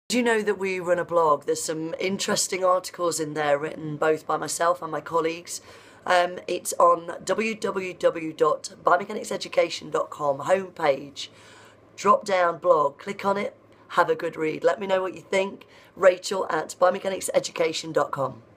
Do you know that we run a blog? There's some interesting articles in there written both by myself and my colleagues. It's on www.biomechanicseducation.com homepage. Drop down blog, click on it, have a good read. Let me know what you think. Rachel at biomechanics.education.com.